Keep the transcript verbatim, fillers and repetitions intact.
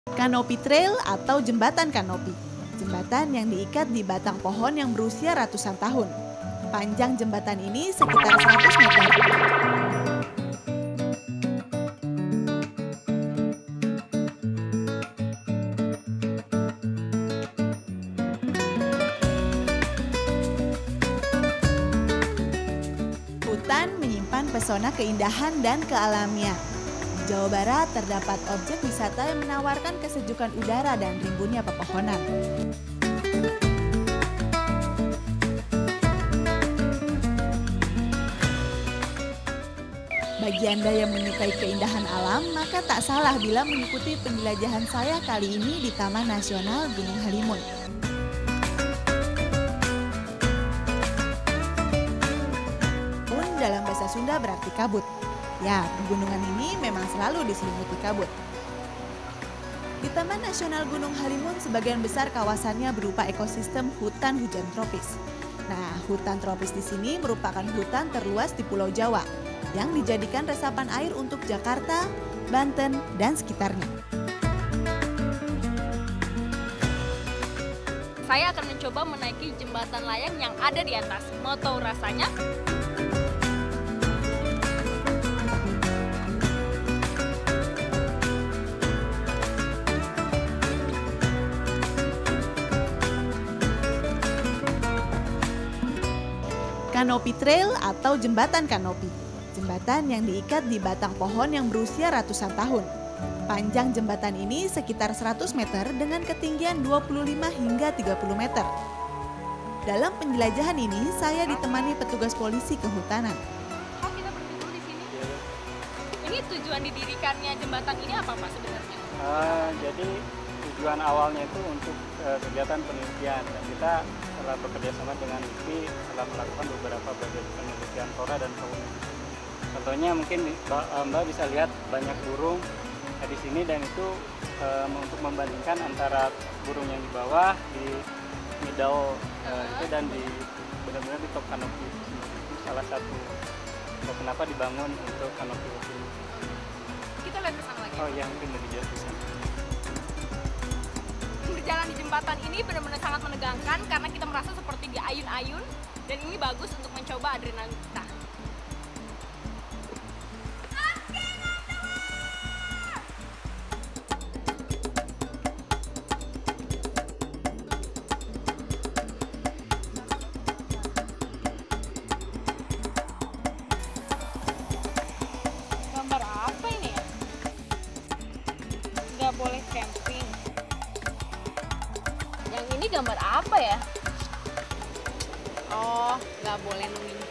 Kanopi Trail atau jembatan kanopi. Jembatan yang diikat di batang pohon yang berusia ratusan tahun. Panjang jembatan ini sekitar seratus meter. Hutan menyimpan pesona keindahan dan kealamian. Di Jawa Barat terdapat objek wisata yang menawarkan kesejukan udara dan rimbunnya pepohonan. Bagi Anda yang menyukai keindahan alam, maka tak salah bila mengikuti penjelajahan saya kali ini di Taman Nasional Gunung Halimun. Pun dalam bahasa Sunda berarti kabut. Ya, pegunungan ini memang selalu diselimuti kabut. Di Taman Nasional Gunung Halimun, sebagian besar kawasannya berupa ekosistem hutan hujan tropis. Nah, hutan tropis di sini merupakan hutan terluas di Pulau Jawa yang dijadikan resapan air untuk Jakarta, Banten, dan sekitarnya. Saya akan mencoba menaiki jembatan layang yang ada di atas. Mau tahu rasanya? Kanopi Trail atau jembatan kanopi. Jembatan yang diikat di batang pohon yang berusia ratusan tahun. Panjang jembatan ini sekitar seratus meter dengan ketinggian dua puluh lima hingga tiga puluh meter. Dalam penjelajahan ini, saya ditemani petugas polisi kehutanan. Oh, kita berkumpul di sini. Ini tujuan didirikannya jembatan ini apa Pak sebenarnya? Uh, jadi tujuan awalnya itu untuk uh, kegiatan penelitian, dan kita telah bekerja sama dengan I P I telah melakukan beberapa proyek penelitian flora dan fauna. Contohnya mungkin Mbak bisa lihat banyak burung di sini, dan itu um, untuk membandingkan antara burung yang di bawah, di middle uh, itu, dan di benar-benar di top kanopi. Itu salah satu kenapa dibangun untuk kanopi ini. Kita lihat ke sana lagi. Oh iya, mungkin lebih jelas di sana. Berjalan di jembatan ini benar-benar sangat menegangkan karena kita merasa seperti di ayun-ayun, dan ini bagus untuk mencoba adrenalin kita. Gambar apa ini ya? Nggak boleh camping. Yang ini gambar apa ya? Oh, nggak boleh nungguin